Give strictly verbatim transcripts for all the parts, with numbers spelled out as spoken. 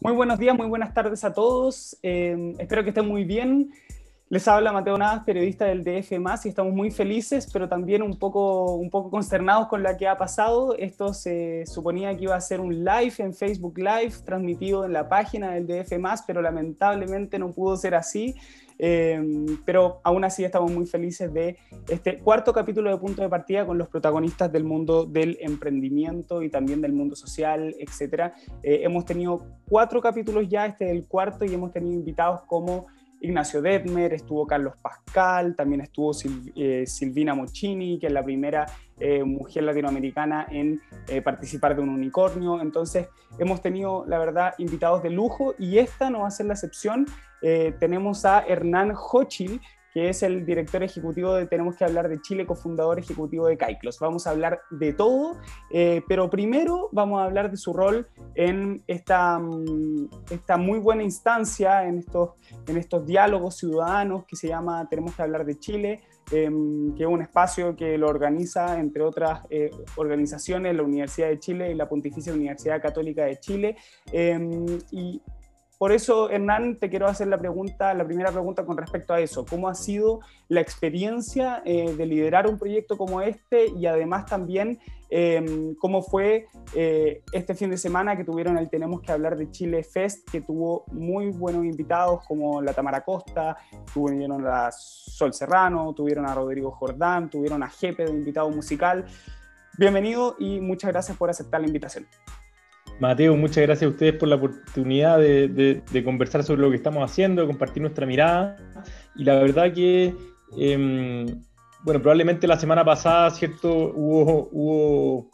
Muy buenos días, muy buenas tardes a todos. Eh, espero que estén muy bien. Les habla Mateo Navas, periodista del D F más, y estamos muy felices, pero también un poco, un poco consternados con lo que ha pasado. Esto se suponía que iba a ser un live en Facebook Live, transmitido en la página del D F más, pero lamentablemente no pudo ser así. Eh, pero aún así estamos muy felices de este cuarto capítulo de Punto de Partida con los protagonistas del mundo del emprendimiento y también del mundo social, etcétera. Eh, hemos tenido cuatro capítulos ya, este es el cuarto, y hemos tenido invitados como Ignacio Detmer, estuvo Carlos Pascal, también estuvo Sil, eh, Silvina Mochini, que es la primera eh, mujer latinoamericana en eh, participar de un unicornio. Entonces hemos tenido, la verdad, invitados de lujo, y esta no va a ser la excepción. Eh, tenemos a Hernán Hochil, que es el director ejecutivo de Tenemos que Hablar de Chile, cofundador ejecutivo de Caiclos. Vamos a hablar de todo, eh, pero primero vamos a hablar de su rol en esta, esta muy buena instancia, en estos, en estos diálogos ciudadanos que se llama Tenemos que Hablar de Chile, eh, que es un espacio que lo organiza, entre otras eh, organizaciones, la Universidad de Chile y la Pontificia Universidad Católica de Chile. Eh, y Por eso, Hernán, te quiero hacer la pregunta, la primera pregunta con respecto a eso. ¿Cómo ha sido la experiencia eh, de liderar un proyecto como este? Y además también, eh, ¿cómo fue eh, este fin de semana que tuvieron el Tenemos que Hablar de Chile Fest, que tuvo muy buenos invitados como la Tamara Costa, tuvieron a Sol Serrano, tuvieron a Rodrigo Jordán, tuvieron a Jepe de invitado musical? Bienvenido y muchas gracias por aceptar la invitación. Mateo, muchas gracias a ustedes por la oportunidad de, de, de conversar sobre lo que estamos haciendo, de compartir nuestra mirada. Y la verdad que, eh, bueno, probablemente la semana pasada, ¿cierto? Hubo, hubo,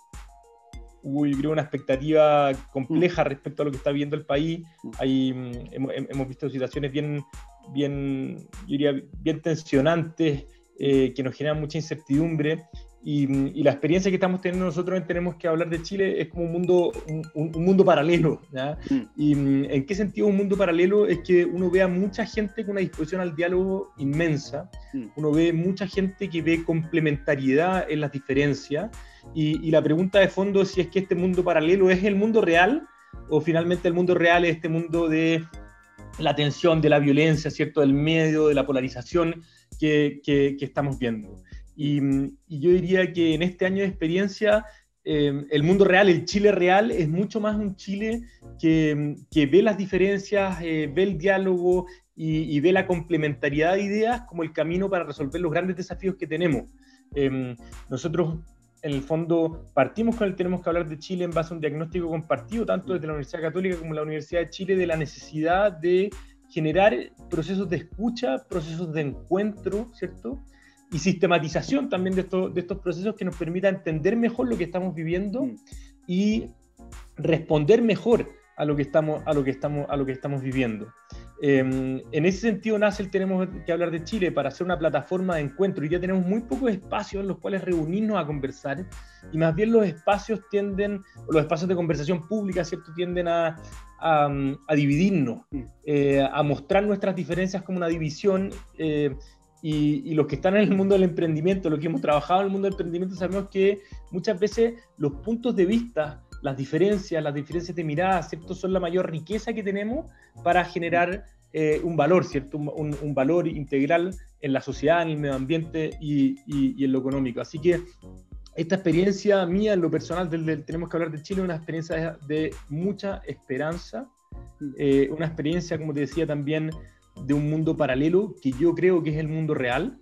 hubo yo creo, una expectativa compleja respecto a lo que está viviendo el país. Hay, hemos, hemos visto situaciones bien, bien, yo diría, bien tensionantes, eh, que nos generan mucha incertidumbre. Y, y la experiencia que estamos teniendo nosotros en Tenemos que Hablar de Chile es como un mundo, un, un mundo paralelo, ¿ya? Mm. ¿Y en qué sentido un mundo paralelo? Es que uno ve a mucha gente con una disposición al diálogo inmensa, mm. uno ve mucha gente que ve complementariedad en las diferencias, y, y la pregunta de fondo es si es que este mundo paralelo es el mundo real, o finalmente el mundo real es este mundo de la tensión, de la violencia, ¿cierto? Del medio, de la polarización que, que, que estamos viendo. Y, y yo diría que en este año de experiencia, eh, el mundo real, el Chile real, es mucho más un Chile que, que ve las diferencias, eh, ve el diálogo y, y ve la complementariedad de ideas como el camino para resolver los grandes desafíos que tenemos. Eh, nosotros, en el fondo, partimos con el Tenemos que Hablar de Chile en base a un diagnóstico compartido, tanto desde la Universidad Católica como la Universidad de Chile, de la necesidad de generar procesos de escucha, procesos de encuentro, ¿cierto? Y sistematización también de, esto, de estos procesos que nos permita entender mejor lo que estamos viviendo mm. y responder mejor a lo que estamos, a lo que estamos, a lo que estamos viviendo. Eh, en ese sentido nace el Tenemos que Hablar de Chile, para hacer una plataforma de encuentro. Y ya tenemos muy pocos espacios en los cuales reunirnos a conversar, y más bien los espacios tienden, los espacios de conversación pública, ¿cierto?, tienden a, a, a dividirnos, eh, a mostrar nuestras diferencias como una división. Eh, Y, y los que están en el mundo del emprendimiento, los que hemos trabajado en el mundo del emprendimiento, sabemos que muchas veces los puntos de vista, las diferencias, las diferencias de mirada, ¿cierto?, son la mayor riqueza que tenemos para generar eh, un valor, ¿cierto?, un, un, un valor integral en la sociedad, en el medio ambiente y, y, y en lo económico. Así que esta experiencia mía, en lo personal, del, del Tenemos que Hablar de Chile, es una experiencia de, de mucha esperanza, eh, una experiencia, como te decía, también de un mundo paralelo que yo creo que es el mundo real,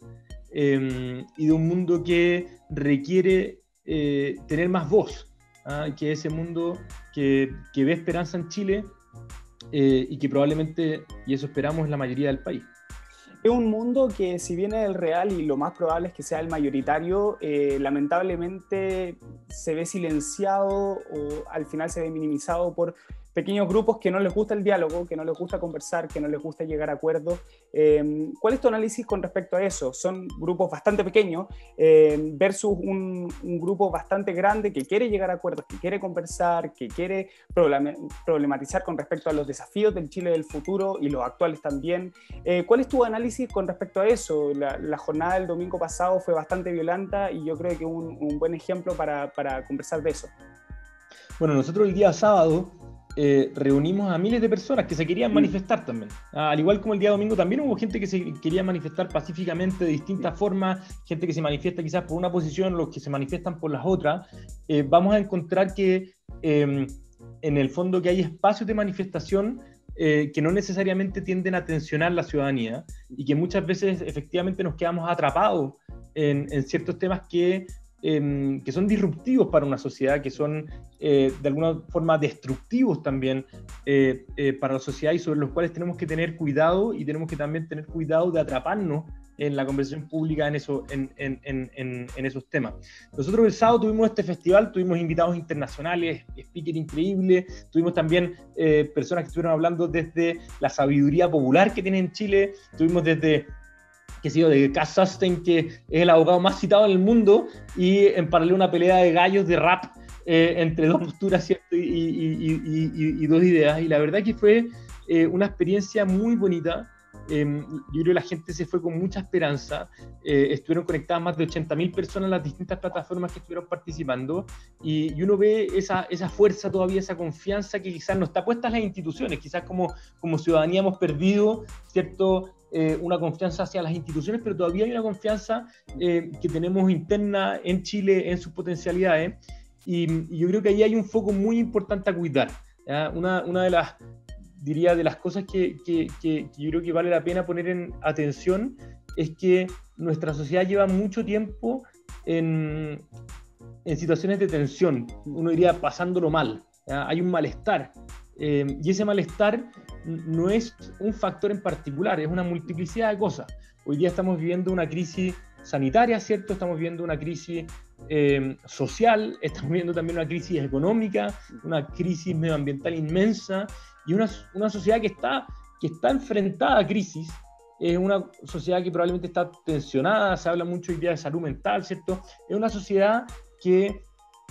eh, y de un mundo que requiere eh, tener más voz, ¿ah? Que ese mundo que, que ve esperanza en Chile, eh, y que probablemente, y eso esperamos, es la mayoría del país. Es un mundo que, si bien es el real y lo más probable es que sea el mayoritario, eh, lamentablemente se ve silenciado o al final se ve minimizado por pequeños grupos que no les gusta el diálogo, que no les gusta conversar, que no les gusta llegar a acuerdos. Eh, ¿Cuál es tu análisis con respecto a eso? Son grupos bastante pequeños eh, versus un, un grupo bastante grande que quiere llegar a acuerdos, que quiere conversar, que quiere problematizar con respecto a los desafíos del Chile del futuro y los actuales también. Eh, ¿Cuál es tu análisis con respecto a eso? La, la jornada del domingo pasado fue bastante violenta y yo creo que un, un buen ejemplo para, para conversar de eso. Bueno, nosotros el día sábado eh, reunimos a miles de personas que se querían manifestar también. Ah, al igual como el día domingo, también hubo gente que se quería manifestar pacíficamente de distintas formas, gente que se manifiesta quizás por una posición, los que se manifiestan por las otras. Eh, vamos a encontrar que eh, en el fondo que hay espacios de manifestación eh, que no necesariamente tienden a tensionar la ciudadanía y que muchas veces efectivamente nos quedamos atrapados en, en ciertos temas que Eh, que son disruptivos para una sociedad, que son eh, de alguna forma destructivos también eh, eh, para la sociedad y sobre los cuales tenemos que tener cuidado y tenemos que también tener cuidado de atraparnos en la conversación pública en, eso, en, en, en, en esos temas. Nosotros el sábado tuvimos este festival, tuvimos invitados internacionales, speaker increíble, tuvimos también eh, personas que estuvieron hablando desde la sabiduría popular que tiene en Chile, tuvimos desde que sé yo, de Cass Sunstein, que es el abogado más citado en el mundo, y en paralelo una pelea de gallos de rap eh, entre dos posturas, ¿cierto? Y, y, y, y, y dos ideas, y la verdad que fue eh, una experiencia muy bonita. Eh, yo creo que la gente se fue con mucha esperanza, eh, estuvieron conectadas más de ochenta mil personas en las distintas plataformas que estuvieron participando, y, y uno ve esa, esa fuerza todavía, esa confianza que quizás no está puesta en las instituciones, quizás como, como ciudadanía hemos perdido, ¿cierto?, Eh, una confianza hacia las instituciones, pero todavía hay una confianza eh, que tenemos interna en Chile, en sus potencialidades, y, y yo creo que ahí hay un foco muy importante a cuidar. ¿Ya? Una, una de las, diría, de las cosas que, que, que, que yo creo que vale la pena poner en atención es que nuestra sociedad lleva mucho tiempo en, en situaciones de tensión, uno diría pasándolo mal, ¿ya? Hay un malestar, eh, y ese malestar no es un factor en particular, es una multiplicidad de cosas. Hoy día estamos viviendo una crisis sanitaria, ¿cierto? Estamos viviendo una crisis eh, social, estamos viviendo también una crisis económica, una crisis medioambiental inmensa, y una, una sociedad que está, que está enfrentada a crisis. Es una sociedad que probablemente está tensionada, se habla mucho hoy día de salud mental, ¿cierto? Es una sociedad que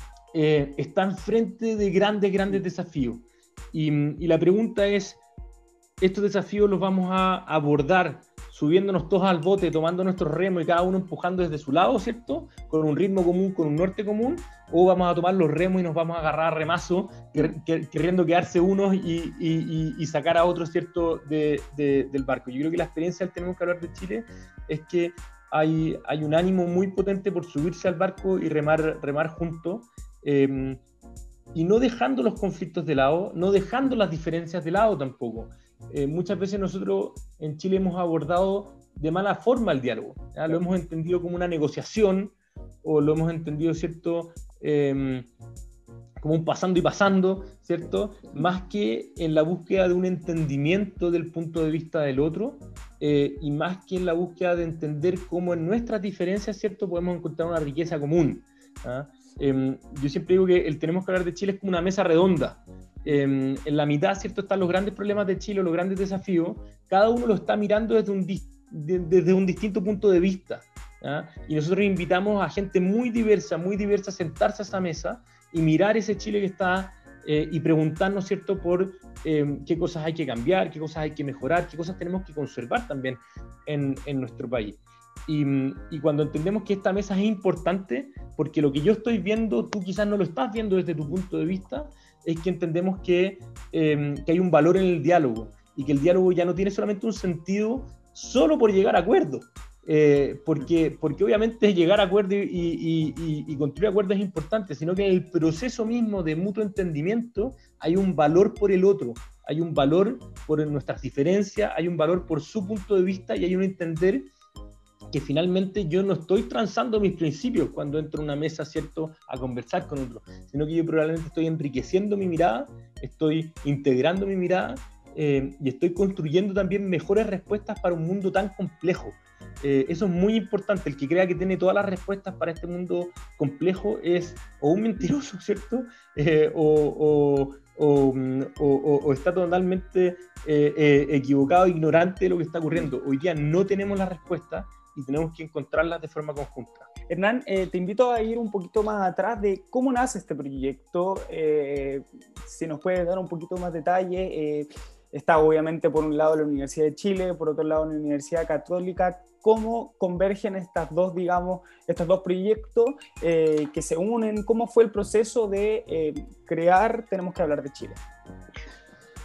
eh, está enfrente de grandes, grandes desafíos. Y, y la pregunta es, ¿estos desafíos los vamos a abordar subiéndonos todos al bote, tomando nuestros remos y cada uno empujando desde su lado, ¿cierto?, con un ritmo común, con un norte común, o vamos a tomar los remos y nos vamos a agarrar a remazo, queriendo quedarse unos y, y, y sacar a otros, ¿cierto?, de, de, del barco? Yo creo que la experiencia del Tenemos que Hablar de Chile es que hay, hay un ánimo muy potente por subirse al barco y remar, remar juntos, eh, y no dejando los conflictos de lado, no dejando las diferencias de lado tampoco. Eh, muchas veces nosotros en Chile hemos abordado de mala forma el diálogo, ¿ya? Lo hemos entendido como una negociación, o lo hemos entendido, ¿cierto?, eh, como un pasando y pasando, ¿cierto?, más que en la búsqueda de un entendimiento del punto de vista del otro, eh, y más que en la búsqueda de entender cómo en nuestras diferencias, ¿cierto?, podemos encontrar una riqueza común, ¿ya? Eh, yo siempre digo que el Tenemos que Hablar de Chile es como una mesa redonda. Eh, en la mitad, ¿cierto?, están los grandes problemas de Chile, los grandes desafíos. Cada uno lo está mirando desde un, di de, desde un distinto punto de vista, ¿ya? Y nosotros invitamos a gente muy diversa, muy diversa a sentarse a esa mesa y mirar ese Chile que está eh, y preguntarnos, ¿cierto?, por eh, qué cosas hay que cambiar, qué cosas hay que mejorar, qué cosas tenemos que conservar también en, en nuestro país. Y, y cuando entendemos que esta mesa es importante, porque lo que yo estoy viendo, tú quizás no lo estás viendo desde tu punto de vista, es que entendemos que, eh, que hay un valor en el diálogo, y que el diálogo ya no tiene solamente un sentido solo por llegar a acuerdos, eh, porque, porque obviamente llegar a acuerdos y, y, y, y construir acuerdos es importante, sino que en el proceso mismo de mutuo entendimiento hay un valor por el otro, hay un valor por nuestras diferencias, hay un valor por su punto de vista, y hay un entender que finalmente yo no estoy transando mis principios cuando entro a una mesa, ¿cierto?, a conversar con otro, sino que yo probablemente estoy enriqueciendo mi mirada, estoy integrando mi mirada, eh, y estoy construyendo también mejores respuestas para un mundo tan complejo. Eh, eso es muy importante. El que crea que tiene todas las respuestas para este mundo complejo es o un mentiroso, ¿cierto?, eh, o, o, o, o, o está totalmente eh, eh, equivocado, ignorante de lo que está ocurriendo. Hoy día no tenemos las respuestas y tenemos que encontrarlas de forma conjunta. Hernán, eh, te invito a ir un poquito más atrás de cómo nace este proyecto, eh, si nos puedes dar un poquito más detalle. Eh, está obviamente por un lado la Universidad de Chile, por otro lado la Universidad Católica. ¿Cómo convergen estas dos, digamos, estos dos proyectos eh, que se unen? ¿Cómo fue el proceso de eh, crear Tenemos que Hablar de Chile?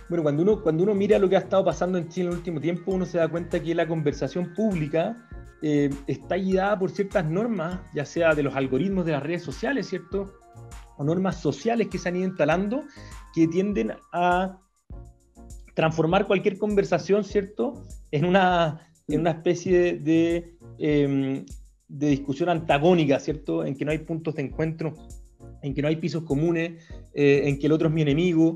Bueno, cuando uno, cuando uno mira lo que ha estado pasando en Chile en el último tiempo, uno se da cuenta que la conversación pública eh, está guiada por ciertas normas, ya sea de los algoritmos de las redes sociales, ¿cierto? O normas sociales que se han ido instalando, que tienden a transformar cualquier conversación, ¿cierto?, en una, en una especie de, de, eh, de discusión antagónica, ¿cierto?, en que no hay puntos de encuentro, en que no hay pisos comunes, eh, en que el otro es mi enemigo,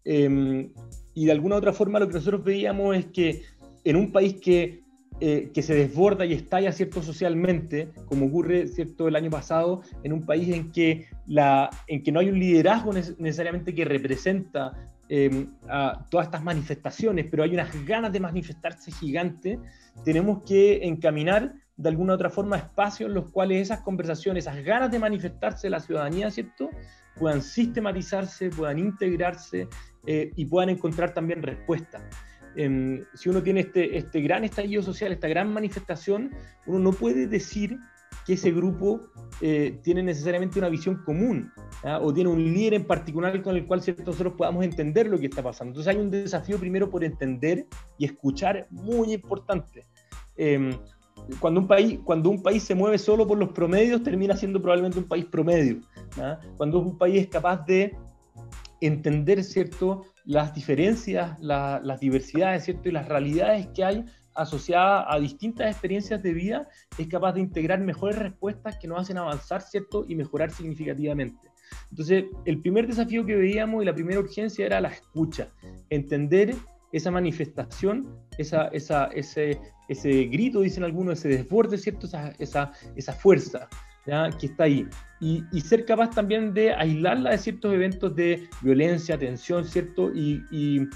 eh, y de alguna u otra forma lo que nosotros veíamos es que en un país que, eh, que se desborda y estalla, ¿cierto?, socialmente, como ocurre, ¿cierto?, el año pasado, en un país en que, la, en que no hay un liderazgo necesariamente que representa Eh, a todas estas manifestaciones, pero hay unas ganas de manifestarse gigantes, tenemos que encaminar de alguna u otra forma espacios en los cuales esas conversaciones, esas ganas de manifestarse de la ciudadanía, ¿cierto?, puedan sistematizarse, puedan integrarse eh, y puedan encontrar también respuestas. Eh, si uno tiene este, este gran estallido social, esta gran manifestación, uno no puede decir que ese grupo eh, tiene necesariamente una visión común, ¿ah? O tiene un líder en particular con el cual, ¿cierto?, nosotros podamos entender lo que está pasando. Entonces hay un desafío primero por entender y escuchar muy importante. Eh, cuando, un país, cuando un país se mueve solo por los promedios, termina siendo probablemente un país promedio, ¿ah? Cuando un país es capaz de entender, ¿cierto?, las diferencias, la, las diversidades, ¿cierto?, y las realidades que hay asociada a distintas experiencias de vida, es capaz de integrar mejores respuestas que nos hacen avanzar, ¿cierto?, y mejorar significativamente. Entonces, el primer desafío que veíamos y la primera urgencia era la escucha, entender esa manifestación, esa, esa, ese, ese grito, dicen algunos, ese desborde, ¿cierto?, esa, esa, esa fuerza, ¿ya?, que está ahí, y, y ser capaz también de aislarla de ciertos eventos de violencia, tensión, ¿cierto?, y, y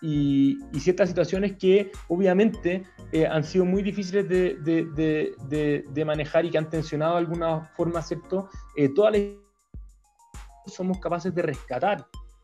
Y, y ciertas situaciones que obviamente eh, han sido muy difíciles de, de, de, de, de manejar y que han tensionado de alguna forma, ¿cierto?, eh, todas las somos capaces de rescatar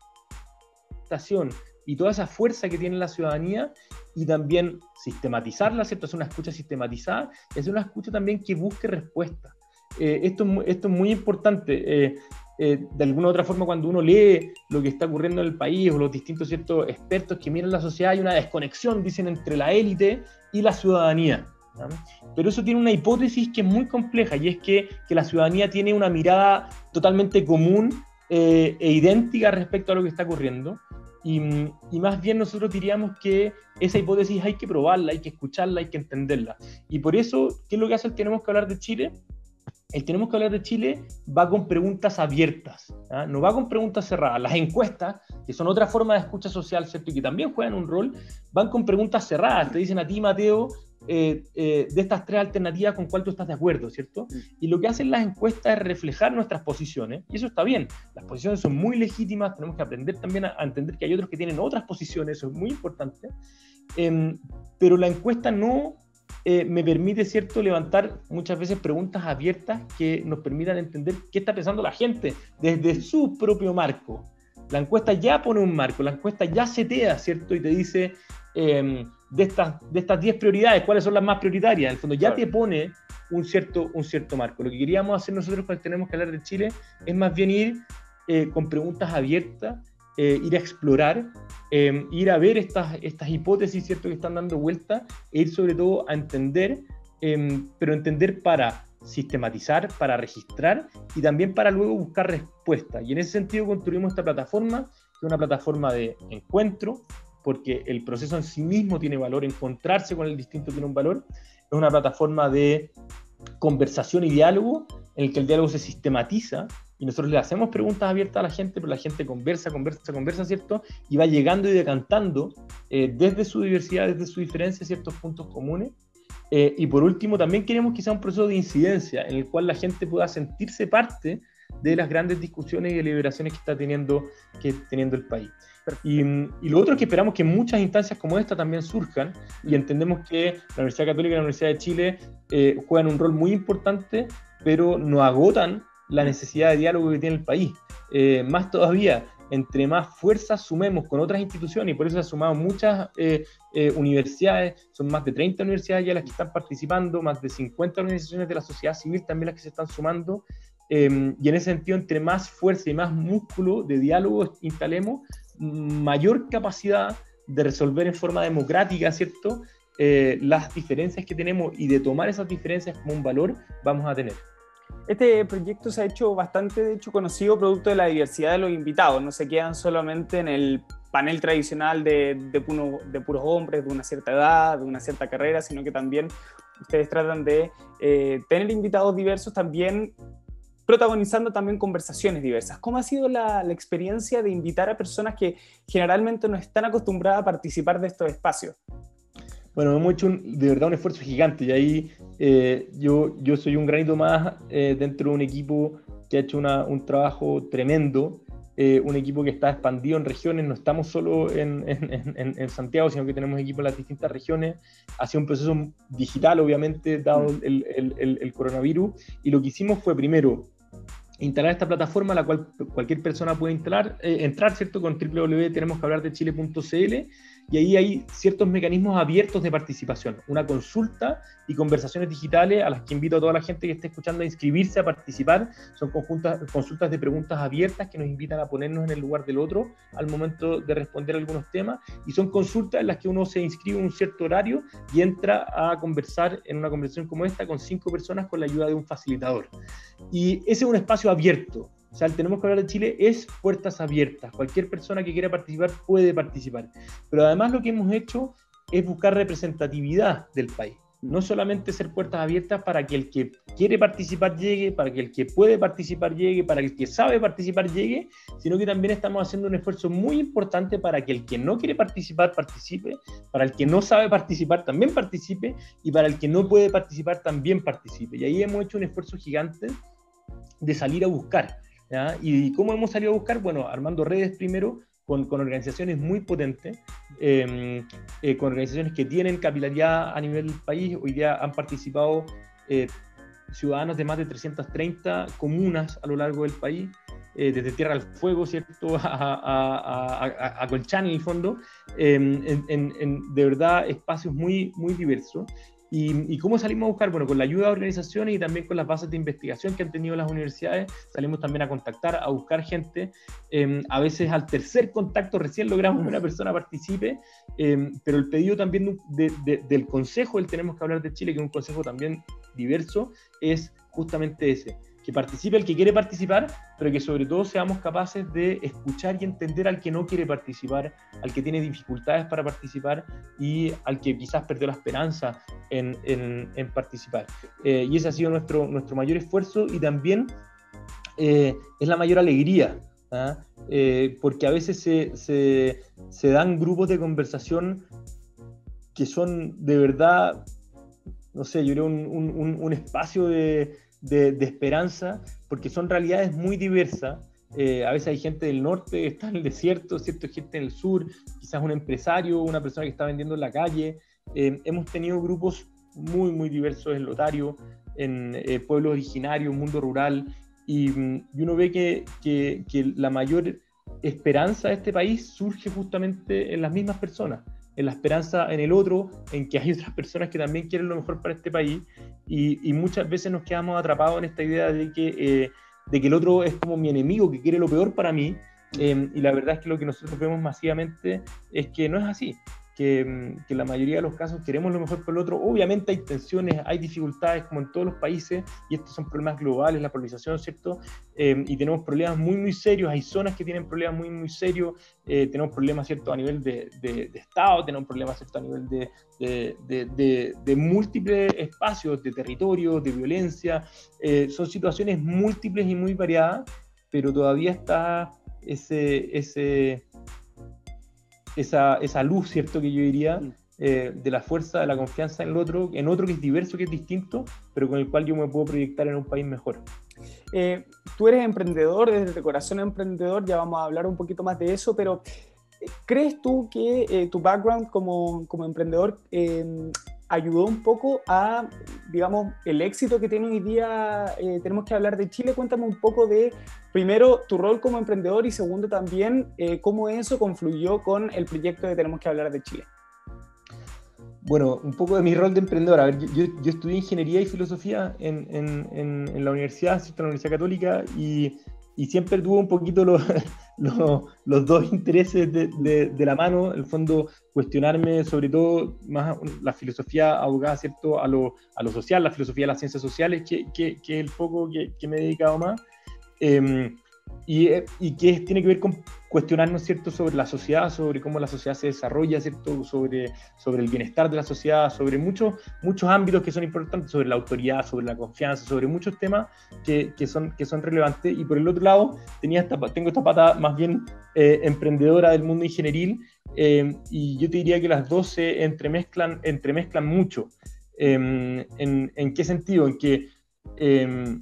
y toda esa fuerza que tiene la ciudadanía y también sistematizarla, ¿cierto?, hacer una escucha sistematizada y hacer una escucha también que busque respuestas. Eh, esto, esto es muy importante. Eh, Eh, de alguna u otra forma, cuando uno lee lo que está ocurriendo en el país o los distintos ciertos expertos que miran la sociedad, hay una desconexión, dicen, entre la élite y la ciudadanía, ¿no? Pero eso tiene una hipótesis que es muy compleja, y es que, que la ciudadanía tiene una mirada totalmente común eh, e idéntica respecto a lo que está ocurriendo, y, y más bien nosotros diríamos que esa hipótesis hay que probarla, hay que escucharla, hay que entenderla. Y por eso, ¿qué es lo que hace el Tenemos que hablar de Chile? El Tenemos que hablar de Chile va con preguntas abiertas, ¿ah? No va con preguntas cerradas. Las encuestas, que son otra forma de escucha social, ¿cierto?, y que también juegan un rol, van con preguntas cerradas. Te dicen a ti, Mateo, eh, eh, de estas tres alternativas, ¿con cuál tú estás de acuerdo?, ¿cierto? Y lo que hacen las encuestas es reflejar nuestras posiciones, y eso está bien. Las posiciones son muy legítimas, tenemos que aprender también a, a entender que hay otros que tienen otras posiciones, eso es muy importante. Eh, pero la encuesta no... Eh, me permite, ¿cierto?, levantar muchas veces preguntas abiertas que nos permitan entender qué está pensando la gente desde su propio marco. La encuesta ya pone un marco, la encuesta ya setea, ¿cierto?, y te dice eh, de estas de estas diez prioridades, cuáles son las más prioritarias. En el fondo ya claro, te pone un cierto, un cierto marco. Lo que queríamos hacer nosotros cuando Tenemos que hablar de Chile es más bien ir eh, con preguntas abiertas, Eh, ir a explorar, eh, ir a ver estas, estas hipótesis, ¿cierto?, que están dando vuelta, e ir sobre todo a entender, eh, pero entender para sistematizar, para registrar y también para luego buscar respuestas. Y en ese sentido construimos esta plataforma, que es una plataforma de encuentro, porque el proceso en sí mismo tiene valor, encontrarse con el distinto tiene un valor. Es una plataforma de conversación y diálogo, en el que el diálogo se sistematiza, y nosotros le hacemos preguntas abiertas a la gente, pero la gente conversa, conversa, conversa, ¿cierto?, y va llegando y decantando eh, desde su diversidad, desde su diferencia, ciertos puntos comunes. Eh, y por último, también queremos que sea un proceso de incidencia, en el cual la gente pueda sentirse parte de las grandes discusiones y deliberaciones que está teniendo, que, teniendo el país. Y, y lo otro es que esperamos que muchas instancias como esta también surjan, y entendemos que la Universidad Católica y la Universidad de Chile eh, juegan un rol muy importante, pero no agotan la necesidad de diálogo que tiene el país. Eh, más todavía, entre más fuerzas sumemos con otras instituciones, y por eso se han sumado muchas eh, eh, universidades, son más de treinta universidades ya las que están participando, más de cincuenta organizaciones de la sociedad civil también las que se están sumando, eh, y en ese sentido, entre más fuerza y más músculo de diálogo instalemos, mayor capacidad de resolver en forma democrática, ¿cierto?, eh, las diferencias que tenemos y de tomar esas diferencias como un valor, vamos a tener. Este proyecto se ha hecho bastante, de hecho, conocido producto de la diversidad de los invitados. No se quedan solamente en el panel tradicional de, de, puro, de puros hombres, de una cierta edad, de una cierta carrera, sino que también ustedes tratan de eh, tener invitados diversos, también protagonizando también conversaciones diversas. ¿Cómo ha sido la, la experiencia de invitar a personas que generalmente no están acostumbradas a participar de estos espacios? Bueno, hemos hecho un, de verdad un esfuerzo gigante y ahí eh, yo, yo soy un granito más eh, dentro de un equipo que ha hecho una, un trabajo tremendo, eh, un equipo que está expandido en regiones, no estamos solo en, en, en, en Santiago, sino que tenemos equipos en las distintas regiones. Ha sido un proceso digital, obviamente, dado el, el, el, el coronavirus, y lo que hicimos fue primero instalar esta plataforma, la cual cualquier persona puede instalar, eh, entrar, ¿cierto?, con doble u doble u doble u punto tenemos que hablar de chile punto c l, y ahí hay ciertos mecanismos abiertos de participación, una consulta y conversaciones digitales a las que invito a toda la gente que esté escuchando a inscribirse, a participar. Son conjuntas, consultas de preguntas abiertas que nos invitan a ponernos en el lugar del otro al momento de responder algunos temas, y son consultas en las que uno se inscribe en un cierto horario y entra a conversar en una conversación como esta con cinco personas con la ayuda de un facilitador. Y ese es un espacio abierto. O sea, el Tenemos que hablar de Chile es puertas abiertas. Cualquier persona que quiera participar puede participar. Pero además lo que hemos hecho es buscar representatividad del país. No solamente ser puertas abiertas para que el que quiere participar llegue, para que el que puede participar llegue, para que el que sabe participar llegue, sino que también estamos haciendo un esfuerzo muy importante para que el que no quiere participar, participe, para el que no sabe participar, también participe, y para el que no puede participar, también participe. Y ahí hemos hecho un esfuerzo gigante de salir a buscar. ¿Ya? ¿Y cómo hemos salido a buscar? Bueno, armando redes primero, con, con organizaciones muy potentes, eh, eh, con organizaciones que tienen capilaridad a nivel del país. Hoy día han participado eh, ciudadanos de más de trescientas treinta comunas a lo largo del país, eh, desde Tierra del Fuego, ¿cierto?, a, a, a, a, a Colchán, en el fondo, eh, en, en, en de verdad espacios muy, muy diversos. ¿Y, ¿Y cómo salimos a buscar? Bueno, con la ayuda de organizaciones y también con las bases de investigación que han tenido las universidades, salimos también a contactar, a buscar gente. Eh, a veces al tercer contacto recién logramos que una persona participe, eh, pero el pedido también de, de, del consejo del Tenemos que hablar de Chile, que es un consejo también diverso, es justamente ese, que participe el que quiere participar, pero que sobre todo seamos capaces de escuchar y entender al que no quiere participar, al que tiene dificultades para participar y al que quizás perdió la esperanza en, en, en participar. Eh, y ese ha sido nuestro, nuestro mayor esfuerzo, y también eh, es la mayor alegría, ¿ah? eh, porque a veces se, se, se dan grupos de conversación que son de verdad, no sé, yo creo un, un, un espacio de De, de esperanza, porque son realidades muy diversas. Eh, a veces hay gente del norte que está en el desierto, ¿cierto? Gente en el sur, quizás un empresario, una persona que está vendiendo en la calle. Eh, hemos tenido grupos muy, muy diversos en Lotario, en eh, pueblos originarios, mundo rural, y, y uno ve que, que, que la mayor esperanza de este país surge justamente en las mismas personas, en la esperanza en el otro, en que hay otras personas que también quieren lo mejor para este país, y, y muchas veces nos quedamos atrapados en esta idea de que, eh, de que el otro es como mi enemigo, que quiere lo peor para mí, eh, y la verdad es que lo que nosotros vemos masivamente es que no es así, que, que la mayoría de los casos queremos lo mejor para el otro. Obviamente hay tensiones, hay dificultades como en todos los países, y estos son problemas globales, la polarización, ¿cierto? Eh, y tenemos problemas muy, muy serios, hay zonas que tienen problemas muy, muy serios, eh, tenemos problemas, ¿cierto?, a nivel de, de, de Estado, tenemos problemas, ¿cierto?, a nivel de, de, de, de, de múltiples espacios, de territorio, de violencia, eh, son situaciones múltiples y muy variadas, pero todavía está ese... ese Esa, esa luz, ¿cierto?, que yo diría, eh, de la fuerza, de la confianza en el otro, en otro que es diverso, que es distinto, pero con el cual yo me puedo proyectar en un país mejor. Eh, tú eres emprendedor, desde corazón emprendedor, ya vamos a hablar un poquito más de eso, pero ¿crees tú que eh, tu background como, como emprendedor eh, ayudó un poco a, digamos, el éxito que tiene hoy día eh, Tenemos que hablar de Chile? Cuéntame un poco de, primero, tu rol como emprendedor, y segundo también, eh, cómo eso confluyó con el proyecto de Tenemos que hablar de Chile. Bueno, un poco de mi rol de emprendedor. A ver, yo, yo estudié Ingeniería y Filosofía en, en, en, en la universidad, en la Universidad Católica, y, y siempre tuve un poquito los, los, los dos intereses de, de, de la mano, en el fondo cuestionarme sobre todo más la filosofía abogada, ¿cierto?, a lo, a lo social, la filosofía de las ciencias sociales, que, que, que es el foco que, que me he dedicado más, eh, y, y que tiene que ver con cuestionarnos, ¿cierto?, sobre la sociedad, sobre cómo la sociedad se desarrolla, ¿cierto?, sobre, sobre el bienestar de la sociedad, sobre muchos, muchos ámbitos que son importantes, sobre la autoridad, sobre la confianza, sobre muchos temas que, que, son, que son relevantes. Y por el otro lado, tenía esta, tengo esta pata más bien eh, emprendedora del mundo ingenieril, eh, y yo te diría que las dos se entremezclan, entremezclan mucho. Eh, en, ¿En qué sentido? En que eh,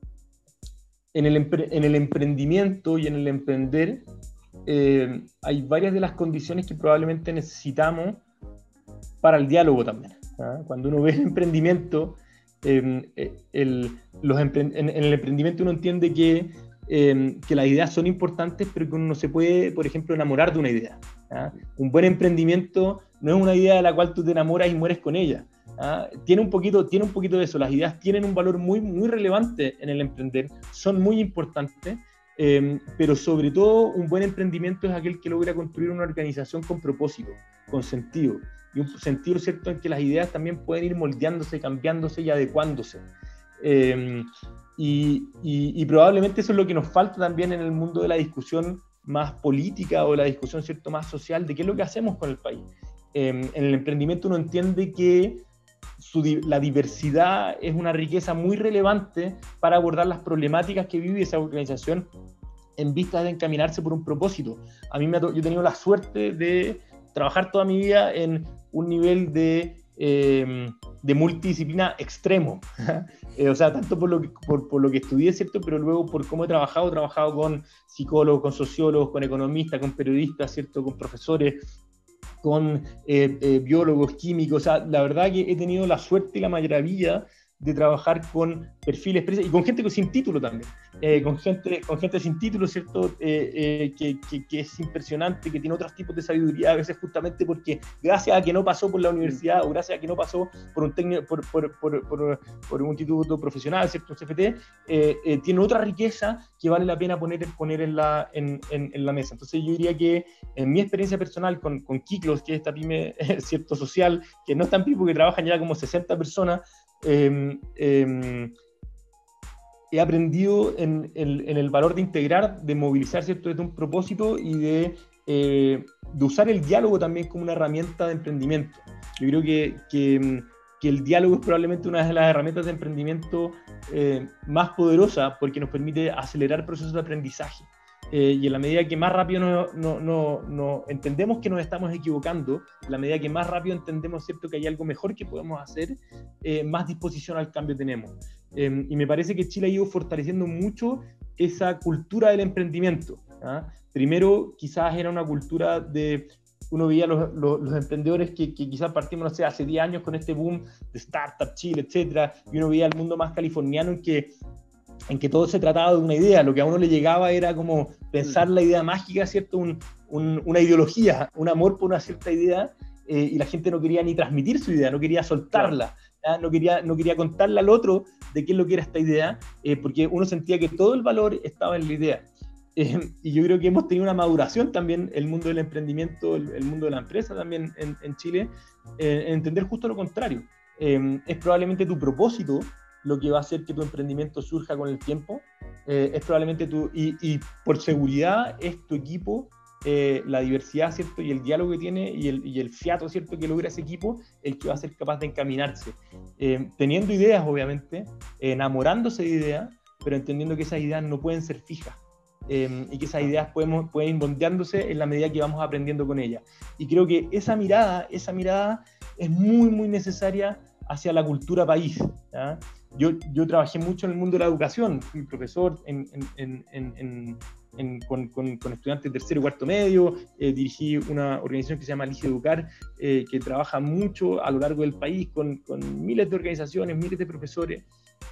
en, el empre, en el emprendimiento y en el emprender, Eh, hay varias de las condiciones que probablemente necesitamos para el diálogo también. ¿Ah? Cuando uno ve el emprendimiento, eh, el, los empre en, en el emprendimiento uno entiende que, eh, que las ideas son importantes, pero que uno no se puede, por ejemplo, enamorar de una idea. ¿Ah? Un buen emprendimiento no es una idea de la cual tú te enamoras y mueres con ella. ¿Ah? Tiene un poquito, tiene un poquito de eso. Las ideas tienen un valor muy, muy relevante en el emprender, son muy importantes. Eh, pero sobre todo un buen emprendimiento es aquel que logra construir una organización con propósito, con sentido, y un sentido, ¿cierto?, en que las ideas también pueden ir moldeándose, cambiándose y adecuándose. Eh, y, y, y probablemente eso es lo que nos falta también en el mundo de la discusión más política o la discusión, ¿cierto?, más social, de qué es lo que hacemos con el país. Eh, en el emprendimiento uno entiende que Su, la diversidad es una riqueza muy relevante para abordar las problemáticas que vive esa organización en vista de encaminarse por un propósito. A mí me ha, yo he tenido la suerte de trabajar toda mi vida en un nivel de, eh, de multidisciplina extremo. eh, o sea, tanto por lo, que, por, por lo que estudié, ¿cierto?, pero luego por cómo he trabajado, he trabajado con psicólogos, con sociólogos, con economistas, con periodistas, ¿cierto?, con profesores, con eh, eh, biólogos, químicos. O sea, la verdad que he tenido la suerte y la maravilla de trabajar con perfiles y con gente sin título también, eh, con, gente, con gente sin título, ¿cierto? Eh, eh, que, que, que es impresionante, que tiene otros tipos de sabiduría, a veces justamente porque gracias a que no pasó por la universidad o gracias a que no pasó por un técnico, por, por, por, por, por un instituto profesional, ¿cierto?, un C F T, eh, eh, tiene otra riqueza que vale la pena poner, poner en, la, en, en, en la mesa. Entonces yo diría que en mi experiencia personal con, con Kiklos, que es esta pyme, ¿cierto?, social, que no es tan pyme porque trabajan ya como sesenta personas, Eh, eh, he aprendido en, en, en el valor de integrar, de movilizar, ¿cierto?, desde un propósito y de, eh, de usar el diálogo también como una herramienta de emprendimiento. Yo creo que, que, que el diálogo es probablemente una de las herramientas de emprendimiento eh, más poderosas porque nos permite acelerar procesos de aprendizaje. Eh, y en la medida que más rápido no, no, no, no entendemos que nos estamos equivocando, en la medida que más rápido entendemos, ¿cierto?, que hay algo mejor que podemos hacer, eh, más disposición al cambio tenemos. Eh, y me parece que Chile ha ido fortaleciendo mucho esa cultura del emprendimiento. ¿Ah? Primero, quizás era una cultura de... Uno veía los, los, los emprendedores que, que quizás partimos, no sé, hace diez años con este boom de Startup Chile, etcétera, y uno veía el mundo más californiano en que en que todo se trataba de una idea, lo que a uno le llegaba era como pensar la idea mágica, ¿cierto?, un, un, una ideología, un amor por una cierta idea, eh, y la gente no quería ni transmitir su idea, no quería soltarla, ¿ya? no, quería, no quería contarle al otro de qué es lo que era esta idea, eh, porque uno sentía que todo el valor estaba en la idea. Eh, y yo creo que hemos tenido una maduración también, el mundo del emprendimiento, el, el mundo de la empresa también en, en Chile, eh, en entender justo lo contrario. Eh, es probablemente tu propósito lo que va a hacer que tu emprendimiento surja con el tiempo, eh, es probablemente tu, y, y por seguridad es tu equipo, eh, la diversidad, ¿cierto?, y el diálogo que tiene, y el, y el fiato, ¿cierto?, que logra ese equipo, el que va a ser capaz de encaminarse, eh, teniendo ideas, obviamente, eh, enamorándose de ideas, pero entendiendo que esas ideas no pueden ser fijas, eh, y que esas ideas podemos, pueden ir bondeándose en la medida que vamos aprendiendo con ellas. Y creo que esa mirada, esa mirada es muy, muy necesaria hacia la cultura país, ¿ya? Yo, yo trabajé mucho en el mundo de la educación, fui profesor en, en, en, en, en, con, con, con estudiantes de tercero y cuarto medio, eh, dirigí una organización que se llama Elige Educar, eh, que trabaja mucho a lo largo del país con, con miles de organizaciones, miles de profesores,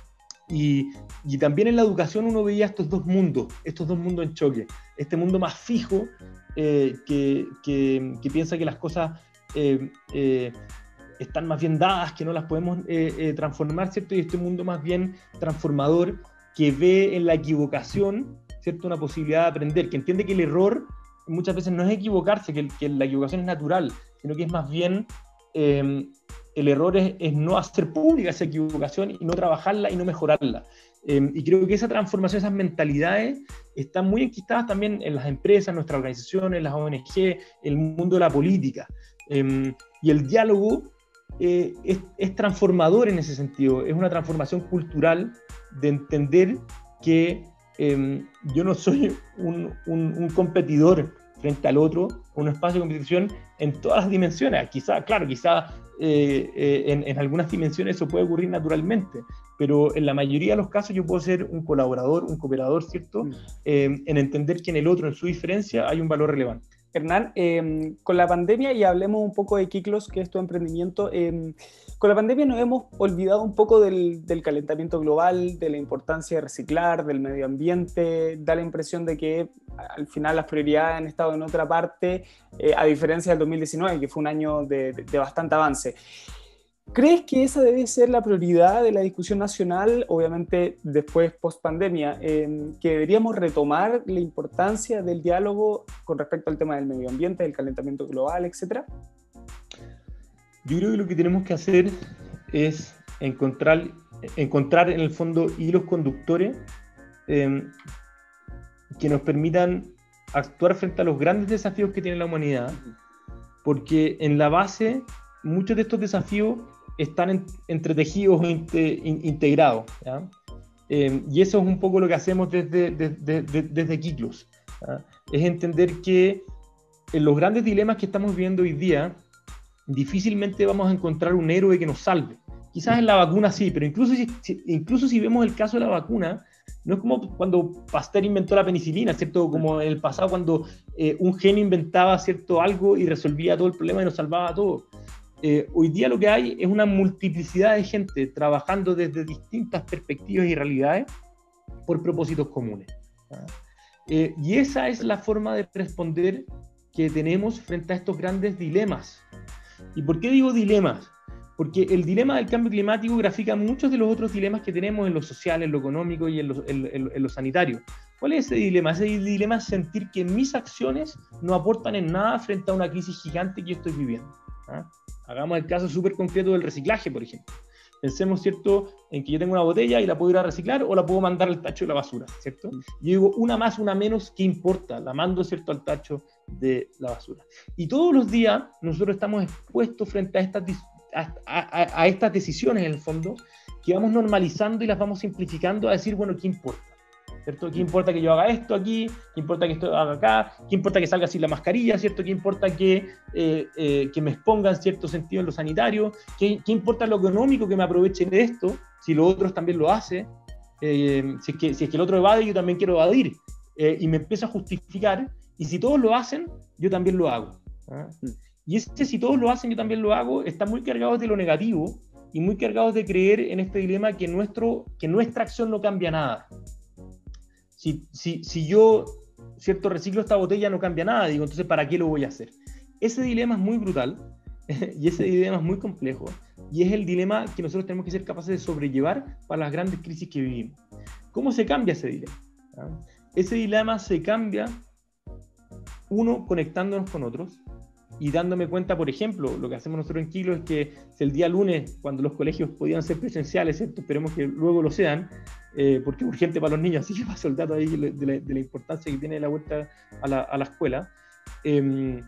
y, y también en la educación uno veía estos dos mundos, estos dos mundos en choque, este mundo más fijo, eh, que, que, que piensa que las cosas... Eh, eh, están más bien dadas, que no las podemos eh, eh, transformar, ¿cierto? Y este mundo más bien transformador, que ve en la equivocación ¿cierto? Una posibilidad de aprender, que entiende que el error muchas veces no es equivocarse, que, que la equivocación es natural, sino que es más bien eh, el error es, es no hacer pública esa equivocación y no trabajarla y no mejorarla. Eh, y creo que esa transformación, esas mentalidades están muy enquistadas también en las empresas, en nuestras organizaciones, las O N G, el mundo de la política. Eh, y el diálogo eh, es, es transformador en ese sentido, es una transformación cultural de entender que eh, yo no soy un, un, un competidor frente al otro, un espacio de competición en todas las dimensiones. Quizá, claro, quizá eh, eh, en, en algunas dimensiones eso puede ocurrir naturalmente, pero en la mayoría de los casos yo puedo ser un colaborador, un cooperador, ¿cierto? Eh, en entender que en el otro, en su diferencia, hay un valor relevante. Hernán, eh, con la pandemia, y hablemos un poco de Kiklos, que es tu emprendimiento, eh, con la pandemia nos hemos olvidado un poco del, del calentamiento global, de la importancia de reciclar, del medio ambiente. Da la impresión de que al final las prioridades han estado en otra parte, eh, a diferencia del dos mil diecinueve, que fue un año de, de, de bastante avance. ¿Crees que esa debe ser la prioridad de la discusión nacional, obviamente después post-pandemia, eh, que deberíamos retomar la importancia del diálogo con respecto al tema del medio ambiente, del calentamiento global, etcétera? Yo creo que lo que tenemos que hacer es encontrar, encontrar en el fondo hilos conductores eh, que nos permitan actuar frente a los grandes desafíos que tiene la humanidad, porque en la base muchos de estos desafíos están en, entretejidos e inte, in, integrados, ¿ya? Eh, y eso es un poco lo que hacemos desde, desde, desde, desde Kiklos, ¿ya? Es entender que en los grandes dilemas que estamos viviendo hoy día, difícilmente vamos a encontrar un héroe que nos salve. Quizás en la vacuna sí, pero incluso si, si, incluso si vemos el caso de la vacuna, no es como cuando Pasteur inventó la penicilina, ¿cierto? Como en el pasado cuando eh, un genio inventaba, ¿cierto?, algo y resolvía todo el problema y nos salvaba a todos. Eh, hoy día lo que hay es una multiplicidad de gente trabajando desde distintas perspectivas y realidades por propósitos comunes. ¿Ah? Eh, y esa es la forma de responder que tenemos frente a estos grandes dilemas. ¿Y por qué digo dilemas? Porque el dilema del cambio climático grafica muchos de los otros dilemas que tenemos en lo social, en lo económico y en lo, en, en, en lo sanitario. ¿Cuál es ese dilema? Ese dilema es sentir que mis acciones no aportan en nada frente a una crisis gigante que yo estoy viviendo. ¿Ah? Hagamos el caso súper concreto del reciclaje, por ejemplo. Pensemos, ¿cierto?, en que yo tengo una botella y la puedo ir a reciclar o la puedo mandar al tacho de la basura, ¿cierto? Yo digo, una más, una menos, ¿qué importa? La mando, ¿cierto?, al tacho de la basura. Y todos los días nosotros estamos expuestos frente a estas, a, a, a estas decisiones, en el fondo, que vamos normalizando y las vamos simplificando a decir, bueno, ¿qué importa? ¿Cierto? ¿Qué importa que yo haga esto aquí? ¿Qué importa que esto haga acá? ¿Qué importa que salga sin la mascarilla? ¿Cierto? ¿Qué importa que, eh, eh, que me exponga en cierto sentido en lo sanitario? ¿Qué, qué importa lo económico que me aprovechen de esto? Si los otros también lo hacen. Eh, si, es que, si es que el otro evade, yo también quiero evadir. Eh, y me empiezo a justificar. Y si todos lo hacen, yo también lo hago. ¿Ah? Y ese si todos lo hacen, yo también lo hago, está muy cargado de lo negativo y muy cargado de creer en este dilema que, nuestro, que nuestra acción no cambia nada. Si, si, si yo, ¿cierto?, reciclo esta botella, no cambia nada, digo, entonces, ¿para qué lo voy a hacer? Ese dilema es muy brutal, y ese dilema es muy complejo, y es el dilema que nosotros tenemos que ser capaces de sobrellevar para las grandes crisis que vivimos. ¿Cómo se cambia ese dilema? ¿Ah? Ese dilema se cambia, uno, conectándonos con otros, y dándome cuenta, por ejemplo, lo que hacemos nosotros en Kiklos es que si el día lunes, cuando los colegios podían ser presenciales, ¿cierto?, esperemos que luego lo sean, eh, porque es urgente para los niños, así que paso el dato ahí de la, de la importancia que tiene la vuelta a la, a la escuela. Eh,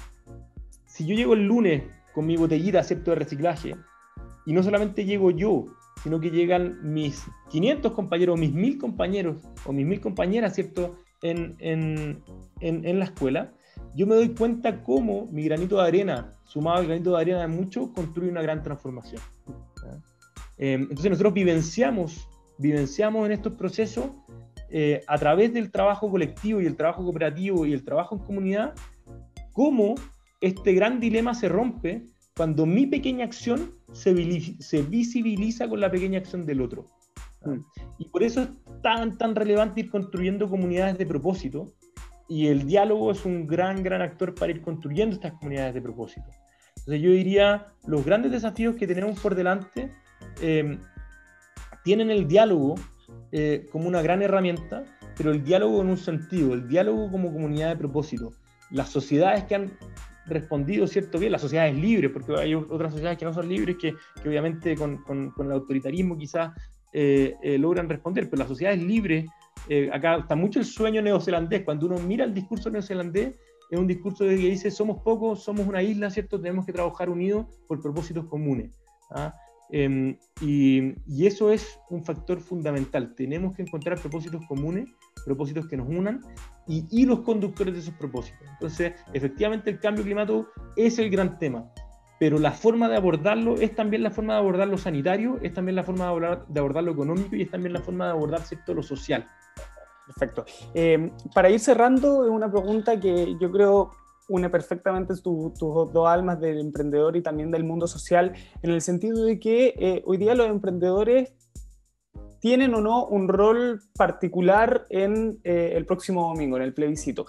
si yo llego el lunes con mi botellita, ¿cierto?, de reciclaje, y no solamente llego yo, sino que llegan mis quinientos compañeros, mis mil compañeros, o mis mil compañeras, ¿cierto?, en, en, en, en la escuela, yo me doy cuenta cómo mi granito de arena, sumado al granito de arena de muchos, construye una gran transformación. Eh, entonces nosotros vivenciamos, vivenciamos en estos procesos, eh, a través del trabajo colectivo y el trabajo cooperativo y el trabajo en comunidad, cómo este gran dilema se rompe cuando mi pequeña acción se, se visibiliza con la pequeña acción del otro. Mm. Y por eso es tan, tan relevante ir construyendo comunidades de propósito, y el diálogo es un gran, gran actor para ir construyendo estas comunidades de propósito. Entonces yo diría, los grandes desafíos que tenemos por delante eh, tienen el diálogo eh, como una gran herramienta, pero el diálogo en un sentido, el diálogo como comunidad de propósito. Las sociedades que han respondido, ¿cierto? Bien, las sociedades libres, porque hay otras sociedades que no son libres, que, que obviamente con, con, con el autoritarismo quizás eh, eh, logran responder, pero las sociedades libres, eh, acá está mucho el sueño neozelandés. Cuando uno mira el discurso neozelandés, es un discurso que dice, somos pocos, somos una isla, ¿cierto? Tenemos que trabajar unidos por propósitos comunes. ¿Ah? Eh, y, y eso es un factor fundamental. Tenemos que encontrar propósitos comunes, propósitos que nos unan y, y los conductores de esos propósitos. Entonces, efectivamente, el cambio climático es el gran tema, pero la forma de abordarlo es también la forma de abordar lo sanitario, es también la forma de abordar, de abordar lo económico y es también la forma de abordar, ¿cierto?, lo social. Perfecto. Eh, para ir cerrando, es una pregunta que yo creo une perfectamente tus tu dos almas, del emprendedor y también del mundo social, en el sentido de que eh, hoy día los emprendedores tienen o no un rol particular en eh, el próximo domingo, en el plebiscito.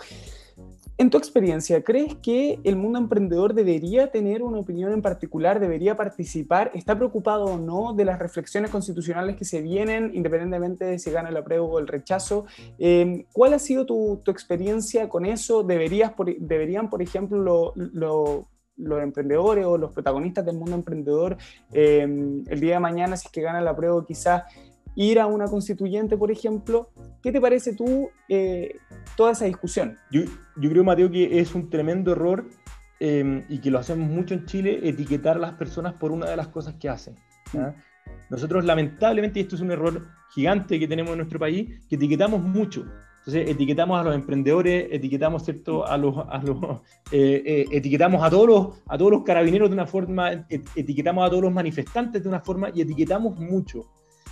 En tu experiencia, ¿crees que el mundo emprendedor debería tener una opinión en particular, debería participar, está preocupado o no de las reflexiones constitucionales que se vienen, independientemente de si gana el apruebo o el rechazo? Eh, ¿Cuál ha sido tu, tu experiencia con eso? ¿Deberías, por, ¿Deberían, por ejemplo, lo, lo, los emprendedores o los protagonistas del mundo emprendedor eh, el día de mañana, si es que gana el apruebo, quizás ir a una constituyente, por ejemplo? ¿Qué te parece tú eh, toda esa discusión? Yo, yo creo, Mateo, que es un tremendo error eh, y que lo hacemos mucho en Chile, etiquetar a las personas por una de las cosas que hacen. ¿Ah? Nosotros, lamentablemente, y esto es un error gigante que tenemos en nuestro país, que etiquetamos mucho. Entonces, etiquetamos a los emprendedores, etiquetamos, ¿cierto?, a los, a los eh, eh, etiquetamos a todos los, a todos los carabineros de una forma, et, etiquetamos a todos los manifestantes de una forma y etiquetamos mucho.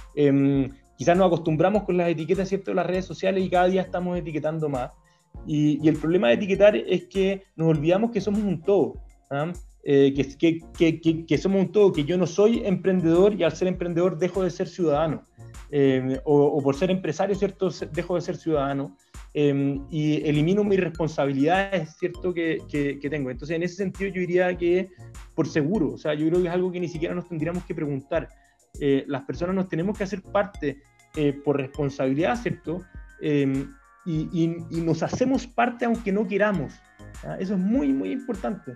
Eh, quizás nos acostumbramos con las etiquetas, ¿cierto?, de las redes sociales y cada día estamos etiquetando más. Y, y el problema de etiquetar es que nos olvidamos que somos un todo, ¿ah? eh, que, que, que, que, que somos un todo, que yo no soy emprendedor y al ser emprendedor dejo de ser ciudadano, eh, o, o por ser empresario, ¿cierto?, dejo de ser ciudadano, eh, y elimino mis responsabilidades, ¿cierto?, que, que, que tengo. Entonces, en ese sentido yo diría que por seguro, o sea, yo creo que es algo que ni siquiera nos tendríamos que preguntar. Eh, las personas nos tenemos que hacer parte eh, por responsabilidad, ¿cierto? Eh, y, y, y nos hacemos parte aunque no queramos. ¿Ah? Eso es muy, muy importante.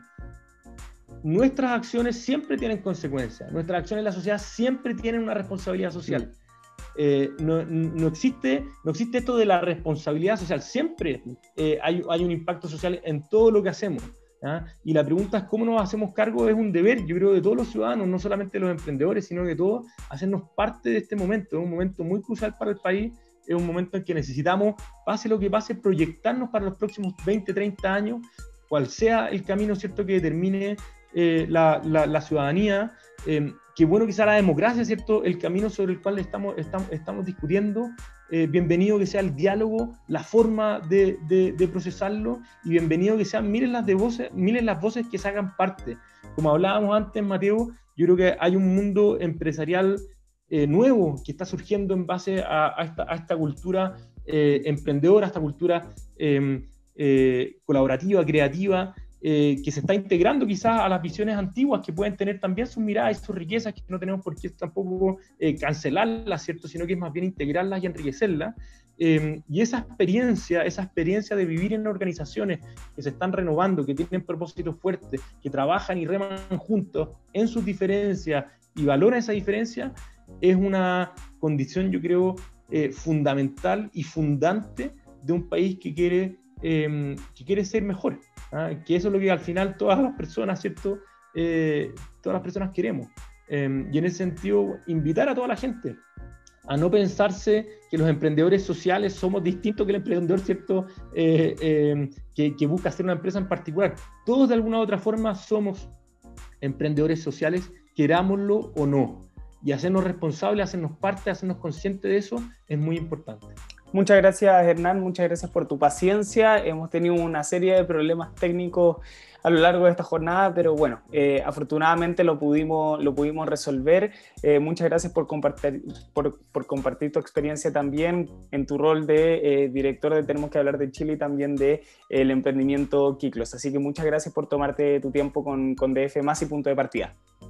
Nuestras acciones siempre tienen consecuencias. Nuestras acciones en la sociedad siempre tienen una responsabilidad social. Eh, no, no, existe, no existe esto de la responsabilidad social. Siempre eh, hay, hay un impacto social en todo lo que hacemos. ¿Ah? Y la pregunta es cómo nos hacemos cargo. Es un deber, yo creo, de todos los ciudadanos, no solamente de los emprendedores, sino de todos, hacernos parte de este momento. Es un momento muy crucial para el país, es un momento en que necesitamos, pase lo que pase, proyectarnos para los próximos veinte, treinta años, cual sea el camino, ¿cierto?, que determine eh, la, la, la ciudadanía. Eh, qué bueno que sea la democracia, ¿cierto?, el camino sobre el cual estamos, estamos, estamos discutiendo. Eh, bienvenido que sea el diálogo, la forma de, de, de procesarlo, y bienvenido que sean miles las, de voces, miles las voces que se hagan parte. Como hablábamos antes, Mateo, yo creo que hay un mundo empresarial eh, nuevo que está surgiendo en base a, a, esta, a esta cultura eh, emprendedora, a esta cultura eh, eh, colaborativa, creativa, eh, que se está integrando quizás a las visiones antiguas, que pueden tener también sus miradas y sus riquezas, que no tenemos por qué tampoco eh, cancelarlas, ¿cierto?, sino que es más bien integrarlas y enriquecerlas. Eh, y esa experiencia, esa experiencia de vivir en organizaciones que se están renovando, que tienen propósitos fuertes, que trabajan y reman juntos en sus diferencias y valoran esa diferencia, es una condición, yo creo, eh, fundamental y fundante de un país que quiere, eh, que quiere ser mejor. ¿Ah? Que eso es lo que al final todas las personas, ¿cierto?, eh, todas las personas queremos. Eh, y en ese sentido, invitar a toda la gente a no pensarse que los emprendedores sociales somos distintos que el emprendedor, ¿cierto?, eh, eh, que, que busca hacer una empresa en particular. Todos de alguna u otra forma somos emprendedores sociales, querámoslo o no. Y hacernos responsables, hacernos parte, hacernos conscientes de eso es muy importante. Muchas gracias, Hernán, muchas gracias por tu paciencia. Hemos tenido una serie de problemas técnicos a lo largo de esta jornada, pero bueno, eh, afortunadamente lo pudimos, lo pudimos resolver. Eh, muchas gracias por compartir, por, por compartir tu experiencia también en tu rol de eh, director de Tenemos que Hablar de Chile y también del de, eh, emprendimiento Kiklos. Así que muchas gracias por tomarte tu tiempo con, con D F Más y Punto de Partida.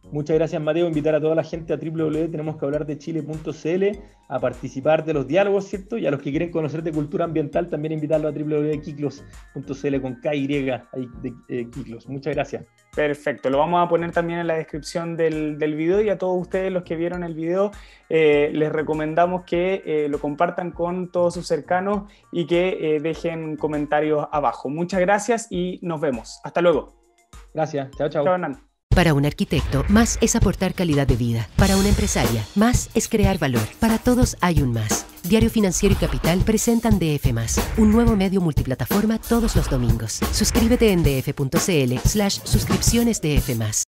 Muchas gracias, Mateo. Invitar a toda la gente a doble u doble u doble u punto tenemos que hablar de chile punto c l a participar de los diálogos, ¿cierto? Y a los que quieren conocer de cultura ambiental, también invitarlos a doble u doble u doble u punto kiklos punto c l con K Y ahí de eh, Kiklos. Muchas gracias. Perfecto, lo vamos a poner también en la descripción del, del video, y a todos ustedes los que vieron el video eh, les recomendamos que eh, lo compartan con todos sus cercanos y que eh, dejen comentarios abajo. Muchas gracias y nos vemos. Hasta luego. Gracias. Chao, chao. Chao, Hernán. Para un arquitecto, más es aportar calidad de vida. Para una empresaria, más es crear valor. Para todos hay un más. Diario Financiero y Capital presentan D F más, un nuevo medio multiplataforma todos los domingos. Suscríbete en df punto c l slash suscripciones D F más.